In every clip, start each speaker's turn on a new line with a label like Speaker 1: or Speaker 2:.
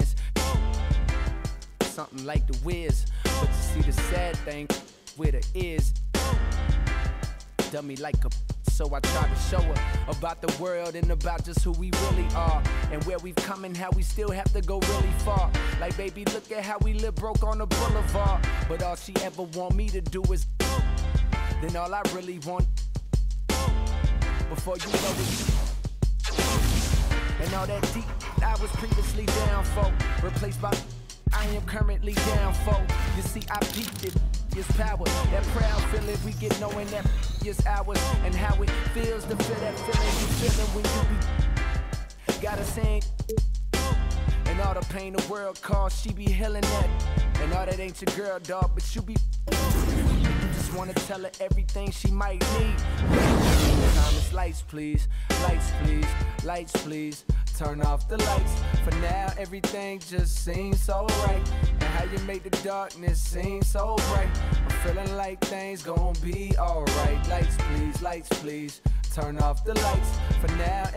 Speaker 1: friends. Something like the Wiz, but you see the sad thing with her is dummy like a. So I tried to show her about the world and about just who we really are and where we've come and how we still have to go really far. Like, baby, look at how we live broke on the boulevard. But all she ever want me to do is then all I really want before you know it. And all that deep I was previously down for, replaced by I am currently down for. You see, I peaked it. It's power, that proud feeling we get knowing that is ours, and how it feels to feel that feeling you feeling when you be gotta sing. And all the pain the world caused, she be healing that. And all that ain't your girl, dog, but you be just wanna tell her everything she might need. Thomas, lights please, lights please, lights please. Turn off the lights. For now, everything just seems so right. And how you make the darkness seem so bright. I'm feeling like things gon' be alright. Lights please, lights please. Turn off the lights. For now,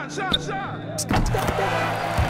Speaker 2: Shot.